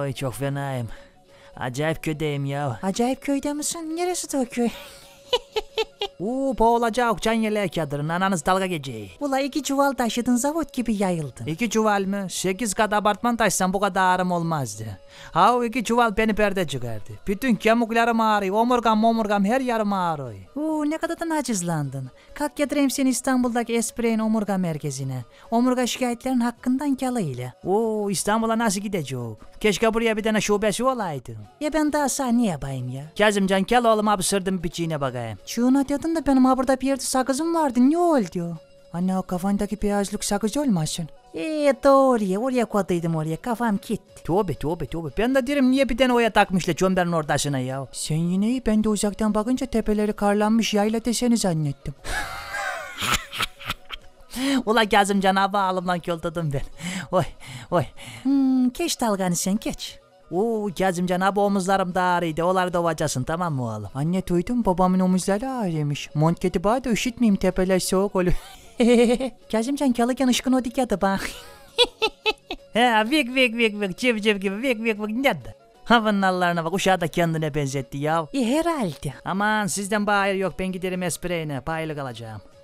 Oy çok fenayım. Acayip köydeyim ya. Acayip köyde misin? Neresi de o köy? Boğulacak can yelek yadırın ananız dalga geçeceği. Ula 2 çuval taşıdın zavut gibi yayıldın. 2 çuval mı? 8 kat apartman taşsam bu kadar ağrım olmazdı. Ha o 2 çuval beni perde çıkardı. Bütün kemiklerim ağrıyor, omurgam her yerim ağrıyor. Ne kadar da nacizlandın. Kalk yatırayım seni İstanbul'daki Espre'nin omurga merkezine. Omurga şikayetlerin hakkından kala ile. İstanbul'a nasıl gidecek? Keşke buraya bir tane şubesi olaydı. Ya ben daha sana ne yapayım ya? Kazımcan kel oğlum abi sırdım biçiğine bakayım. Şuna dedin de benim ha burada bir yerde sakızım vardı, ne oldu? Anne o kafandaki beyazlık sakız olmasın? Doğru ya, oraya koyduydım oraya, kafam gitti. Tövbe. Ben de derim niye bir tane oya takmışlar çömberin ortasına ya. Sen yine iyi, ben de uzaktan bakınca tepeleri karlanmış yayla deseni zannettim. Ula Kazımcan abi ağlımdan köldürdüm ben. Oy. Geç dalganı sen, geç. Kazımcan abi omuzlarım da ağrıydı. Onları da ovacasın tamam mı oğlum? Anne duydum, babamın omuzları ağrıymış. Mont geti bana da üşütmeyeyim, tepeler soğuk oluyor. Kazımcan kalırken ışkın o dikkadı bak. Vik civ gibi vik nerede? Havanın Allah'ına bak uşağı da kendine benzetti ya. Herhalde. Aman sizden bağır yok ben giderim Espre'ine paylık alacağım.